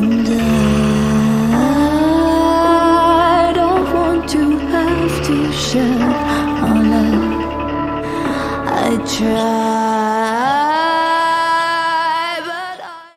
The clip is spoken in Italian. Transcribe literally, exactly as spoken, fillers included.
And I don't want to have to share our love. I try.